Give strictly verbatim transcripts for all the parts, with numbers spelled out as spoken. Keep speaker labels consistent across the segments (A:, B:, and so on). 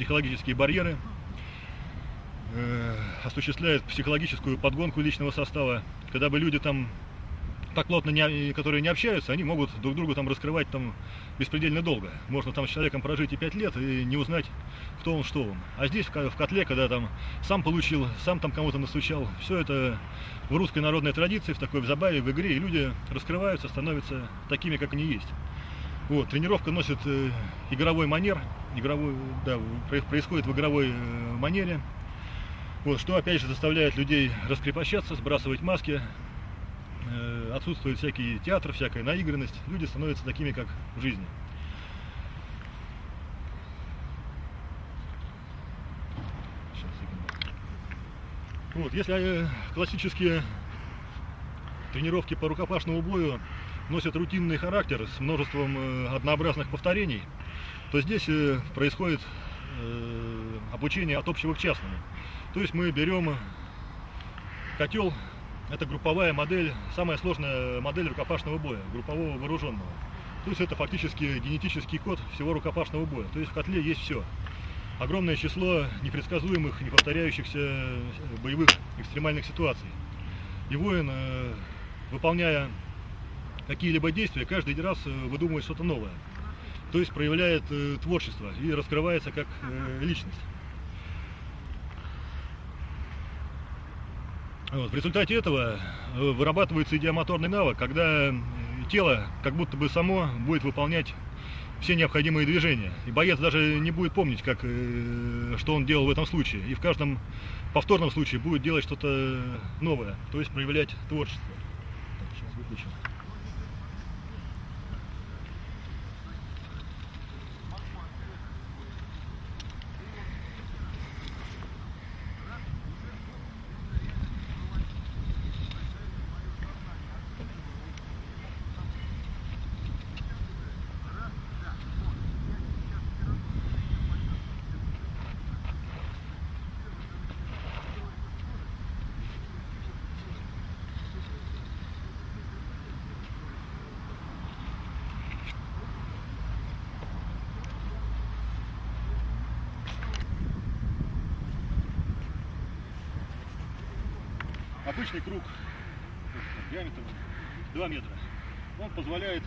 A: психологические барьеры, осуществляет психологическую подгонку личного состава. Когда бы люди там так плотно, не, которые не общаются, они могут друг другу там раскрывать там беспредельно долго. Можно там с человеком прожить и пять лет и не узнать, кто он, что он. А здесь в котле, когда там сам получил, сам там кому-то настучал, все это в русской народной традиции, в такой в забаве, в игре, и люди раскрываются, становятся такими, как они есть. Вот, тренировка носит э, игровой манер, игровой, да, происходит в игровой э, манере. Вот, что опять же заставляет людей раскрепощаться, сбрасывать маски, э, отсутствует всякий театр, всякая наигранность, люди становятся такими, как в жизни. Вот, если э, классические тренировки по рукопашному бою носят рутинный характер с множеством э, однообразных повторений, то здесь э, происходит э, обучение от общего к частному. То есть мы берем котел, это групповая модель, самая сложная модель рукопашного боя, группового вооруженного. То есть это фактически генетический код всего рукопашного боя. То есть в котле есть все. Огромное число непредсказуемых, неповторяющихся боевых экстремальных ситуаций. И воин, выполняя какие-либо действия, каждый раз выдумывает что-то новое. То есть проявляет творчество и раскрывается как личность. Вот. В результате этого вырабатывается идиомоторный навык, когда тело как будто бы само будет выполнять все необходимые движения. И боец даже не будет помнить, как, что он делал в этом случае. И в каждом повторном случае будет делать что-то новое, то есть проявлять творчество. Так, сейчас выключим. Обычный круг диаметром два метра. Он позволяет,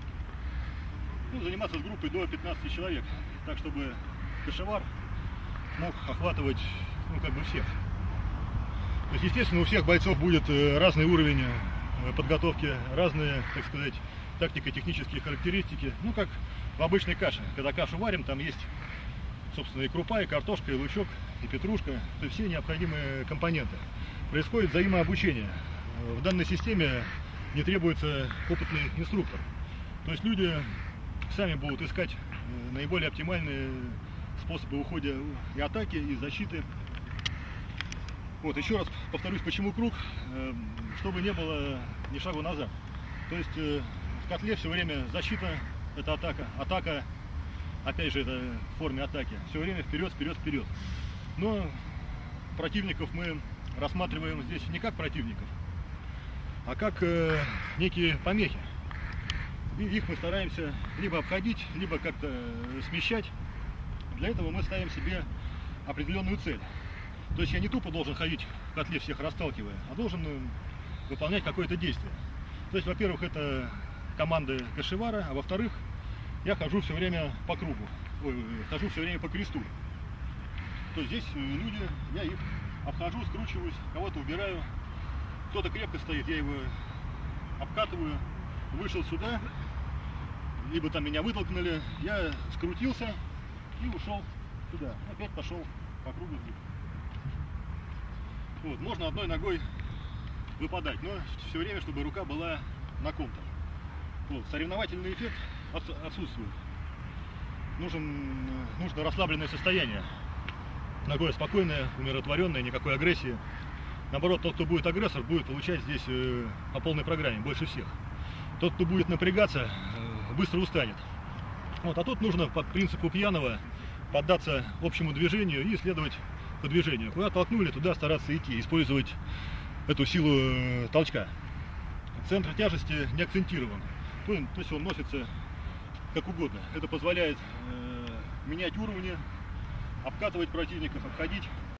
A: ну, заниматься с группой до пятнадцати человек, так чтобы кашевар мог охватывать, ну, как бы всех. То есть, естественно, у всех бойцов будет разный уровень подготовки, разные, так сказать, тактико-технические характеристики. Ну, как в обычной каше. Когда кашу варим, там есть, собственно, и крупа, и картошка, и лучок, и петрушка. То есть все необходимые компоненты. Происходит взаимообучение. В данной системе не требуется опытный инструктор. То есть люди сами будут искать наиболее оптимальные способы ухода и атаки, и защиты. Вот, еще раз повторюсь, почему круг, чтобы не было ни шагу назад. То есть в котле все время защита, это атака, атака, опять же, это в форме атаки, все время вперед, вперед, вперед. Но противников мы рассматриваем здесь не как противников, а как э, некие помехи. И их мы стараемся либо обходить, либо как-то смещать. Для этого мы ставим себе определенную цель. То есть я не тупо должен ходить в котле, всех расталкивая, а должен выполнять какое-то действие. То есть, во-первых, это команды кашевара, а во-вторых, я хожу все время по кругу, ой, хожу все время по кресту. То есть здесь люди, я их обхожу, скручиваюсь, кого-то убираю, кто-то крепко стоит, я его обкатываю, вышел сюда, либо там меня вытолкнули, я скрутился и ушел сюда, опять пошел по кругу. Вот, можно одной ногой выпадать, но все время, чтобы рука была на ком-то. Вот, соревновательный эффект отсутствует. Нужен, нужно расслабленное состояние. Такое спокойное, умиротворенное, никакой агрессии. Наоборот, тот, кто будет агрессор, будет получать здесь э, по полной программе, больше всех. Тот, кто будет напрягаться, э, быстро устанет. Вот, а тут нужно по принципу пьяного поддаться общему движению и следовать по движению. Куда толкнули, туда стараться идти, использовать эту силу э, толчка. Центр тяжести не акцентирован, то, то есть он носится как угодно. Это позволяет э, менять уровни, обкатывать противников, обходить.